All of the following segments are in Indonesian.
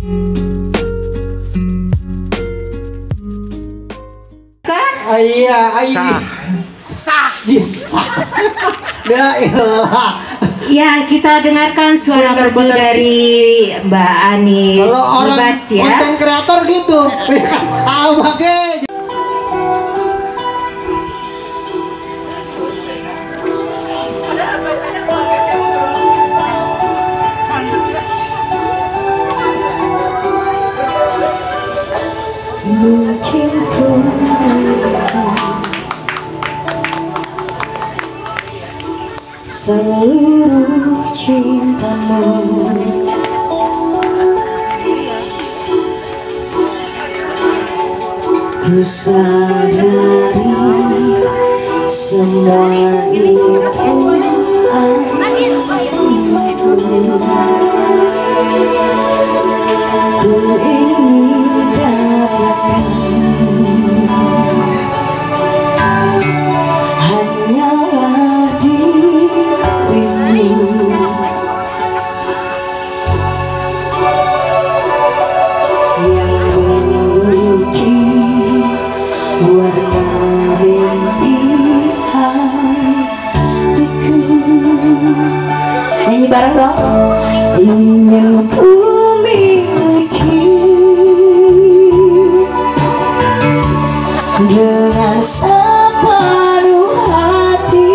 Sah. Ya, kita dengarkan suara merdu dari Mbak Anis. Kalau orang bebas, ya. konten kreator gitu. Pakai mungkin ku miliki seluruh cintamu, ku sadari semua itu anganku. Ku ingin katakan hanyalah dirimu yang melukis warna mimpi hatiku. Nyanyi bareng dong. Ingin ku dengan sepenuh hati,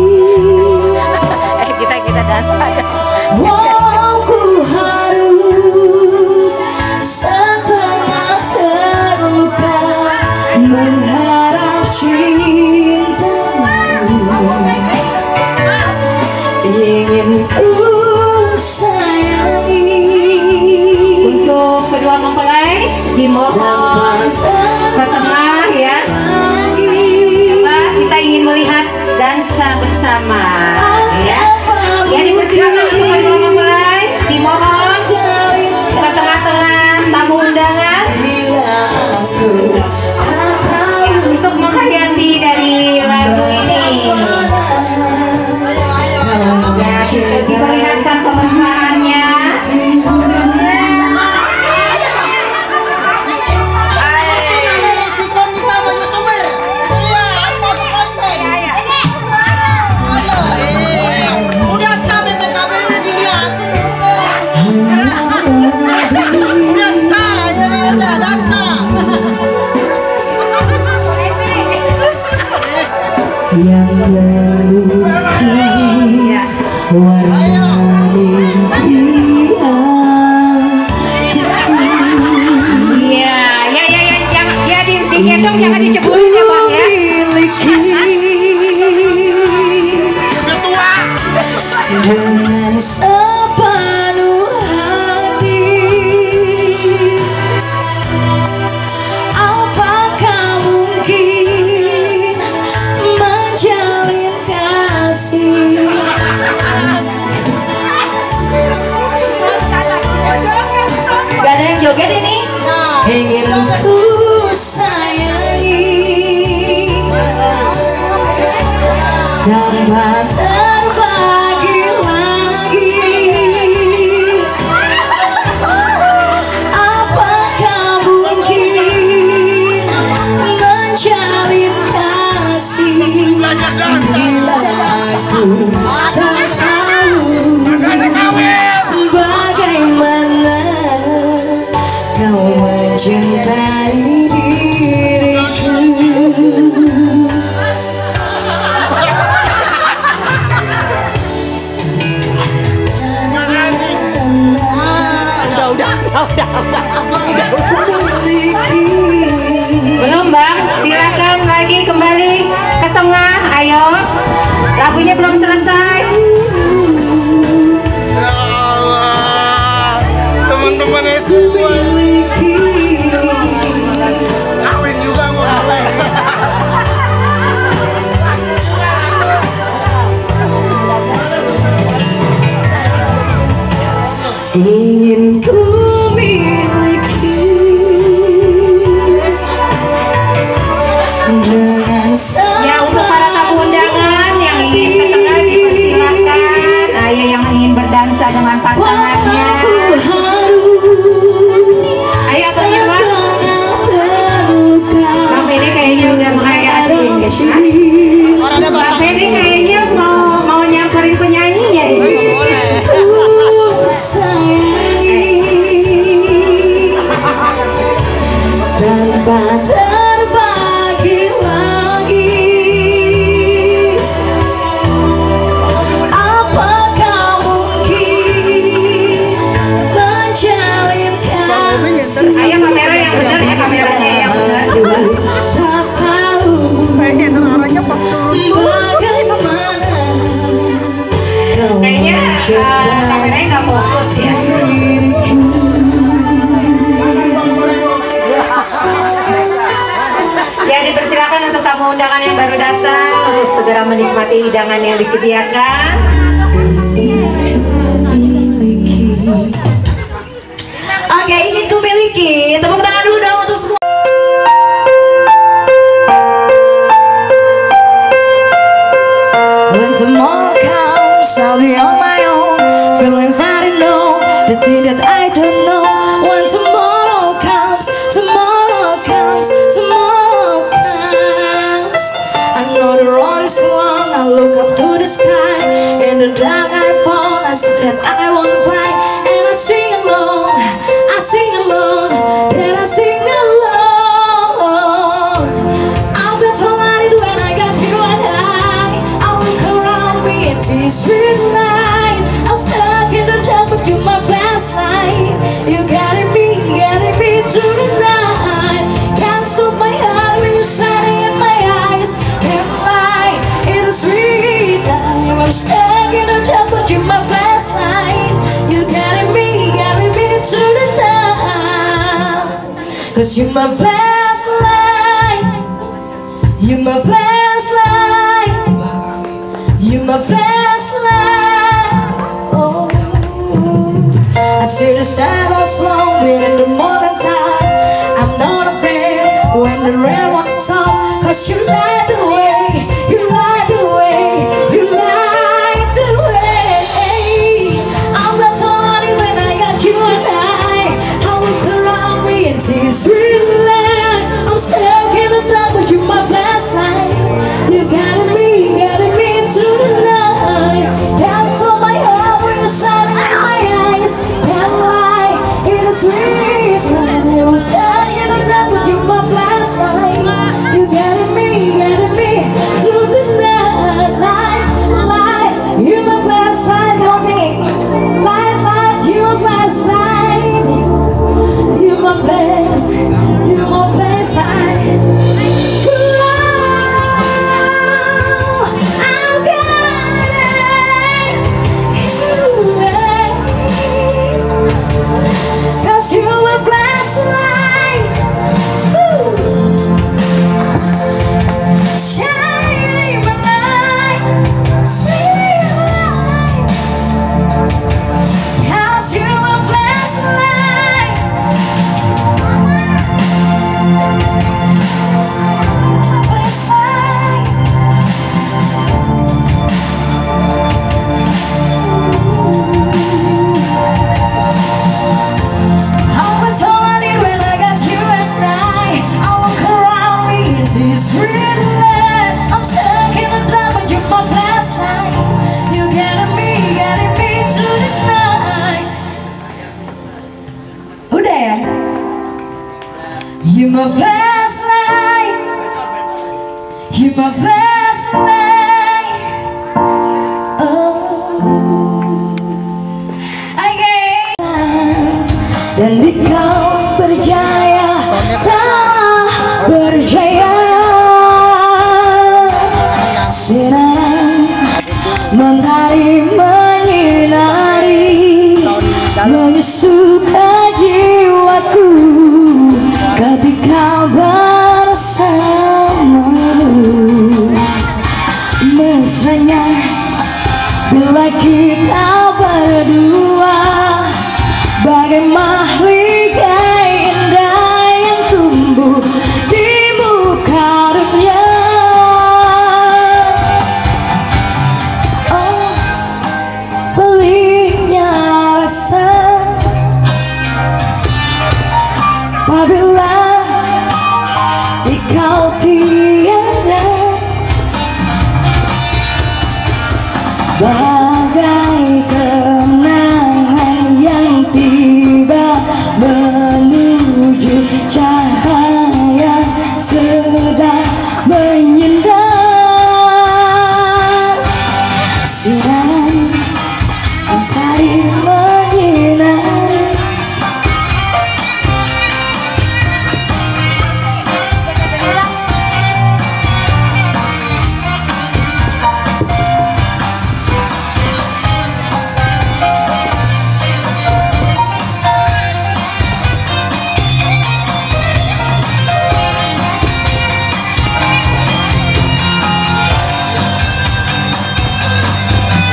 kita dasar. walau ku harus setengah terluka mengharap cintamu, ingin ku sayangi. Untuk kedua mempelai dimohon ke tengah, ya. Coba kita ingin melihat dansa bersama, ya. Ya, dipersilakan untuk kedua mempelai dimohon ke tengah-tengah tamu undangan untuk menghayati dari lagu ini. Ya, diperlihatkan kemesraannya. Yang melukis warna mimpi hatiku. Iya, ya digendong, jangan diceburin ya Bang, ya. Dengan sepenuh hati, apakah mungkin menjalin kasih? Gak ada yang joget ini? Ingin ku sayangi tanpa terbagi lagi. Apakah mungkin menjalin kasih bila aku tak tahu bagaimana kau mencintai diriku? Belum Bang, silakan lagi kembali ke tengah, ayo. Lagunya belum selesai. Ya Allah, teman-teman SD gue kawin juga gue. Ingin ku miliki dengan Ya, untuk para tamu undangan yang ingin ke tengah dipersilakan. Ayo yang ingin berdansa dengan pasangannya. walau ku harus Ayo kamera yang benar ya, kameranya yang benar. Tak tahu bagaimana kau Kayaknya kameranya nggak fokus ya. diriku. Ya, dipersilakan untuk tamu undangan yang baru datang untuk segera menikmati hidangan yang disediakan. Oke, ingin kumiliki. Tepuk tangan dulu dong untuk semua. When tomorrow comes, I'll be on my own, feeling very low, the thing that I don't know. When tomorrow comes, tomorrow comes, tomorrow comes. I know the road is long, I look up to the sky. In the dark I fall, I see that I won't fly. And I sing along, then I sing along. I'll get to light when I got you and I look around me and see street light. I'm stuck in the dark but you're my flashlight. You guided me through the night. Can't stop my heart when you're shining in my eyes. Can't lie, in the street light. I'm stuck in the dark but you're my flashlight. You guided me through the night. 'Cause you're my flashlight. You're my flashlight. You're my flashlight. Oh, I see the shadows long in the morning time. I'm not afraid when the rain won't stop. 'Cause you light the way. You light the way. You light the way. I'm not so honey when I got you and I look around me and see sweet light. I'm stuck in the dark but you're my flashlight. You guided me through the night. Can't stop my heart when you're shining in my eyes. Can't lie, in the sweet light. I'm stuck in the dark but you're my flashlight. You guided me through the night. Light, you're my flashlight. Come on, sing it. Light, you're my flashlight. You're my flashlight. I'm guiding you, 'cause you're my flashlight. Shining my light, sweet light. 'Cause you're my flashlight. My flashlight. How much all I need when I got you and I look around me and see sweet light. I'm stuck in the dark but you're my flashlight. You guided me through the night. Udah ya? You're my flashlight. You're my flashlight. Oh, dan di kau berjaya, tak berjaya. Sinar mentari menyinari, menyuka jiwaku ketika bersamamu. Mesranya bila kita berdua, bagai mahligai indah yang tumbuh di muka dunia. Oh, pelihnya rasa apabila di kau tiada. Bagai kenangan yang tiba menuju cahaya sedang menyinar. Sinar mentari menyinari,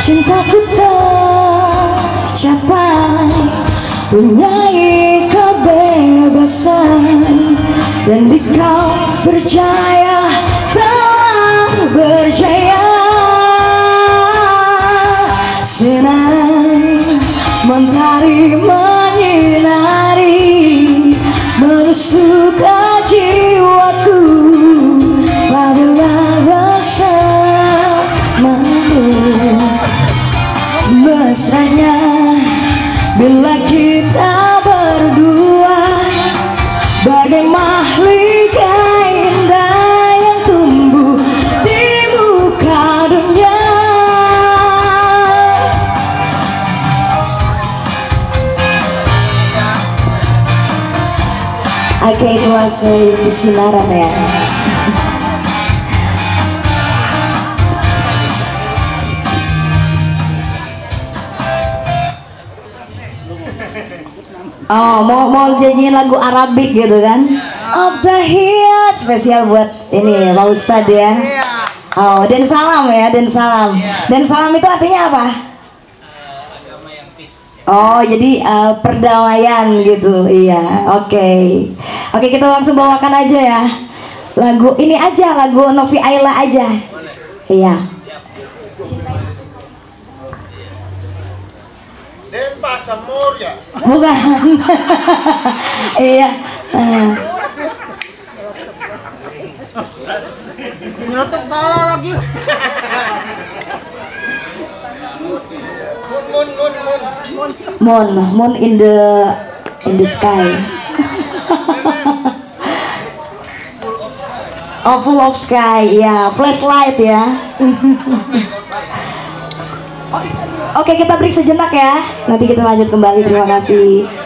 cintaku tercapai, punyai kebebasan, dan di kau berjaya, telah berjaya. Sinar mentari menyinari, menusuk ke jiwaku apabila bersamamu. Mesranya bila kita berdua, bagai mahligai indah yang tumbuh di muka dunia. Oke, itu masih sinaran ya. Oh, mau janjiin lagu Arabik gitu kan? Abdahiyat spesial buat ini Pak Ustadz ya. Oh, dan salam ya, dan salam. Dan salam itu artinya apa? Oh, jadi perdamaian gitu. Iya, oke. Oke, kita langsung bawakan aja ya. Lagu ini aja, lagu Novi Ayla aja. Iya. Den Pasamur ya. Bukan. Iya. Nyelotok pala lagi. Moon in the sky. Oh, full of sky, ya, flashlight ya. Oke, kita break sejenak ya. Nanti kita lanjut kembali. Terima kasih.